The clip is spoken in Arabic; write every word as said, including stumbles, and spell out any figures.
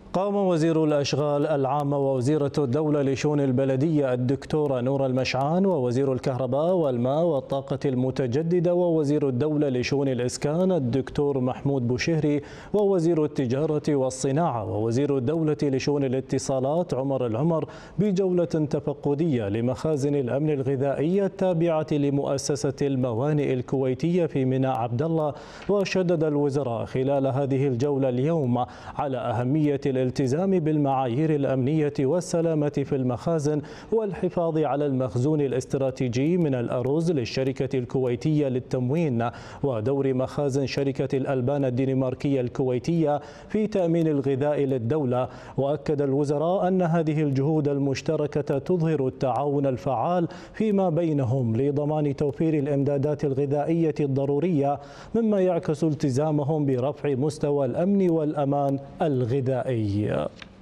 قام وزير الأشغال العامة ووزيرة الدولة لشؤون البلدية الدكتورة نورة المشعان ووزير الكهرباء والماء والطاقة المتجددة ووزير الدولة لشؤون الإسكان الدكتور محمود بوشهري ووزير التجارة والصناعة ووزير الدولة لشؤون الاتصالات عمر العمر بجولة تفقدية لمخازن الأمن الغذائي التابعة لمؤسسة الموانئ الكويتية في ميناء عبد الله. وشدد الوزراء خلال هذه الجولة اليوم على أهمية الالتزام بالمعايير الأمنية والسلامة في المخازن والحفاظ على المخزون الاستراتيجي من الأرز للشركة الكويتية للتموين ودور مخازن شركة الألبان الدنماركية الكويتية في تأمين الغذاء للدولة. وأكد الوزراء أن هذه الجهود المشتركة تظهر التعاون الفعال فيما بينهم لضمان توفير الإمدادات الغذائية الضرورية مما يعكس التزامهم برفع مستوى الأمن والأمان الغذائي.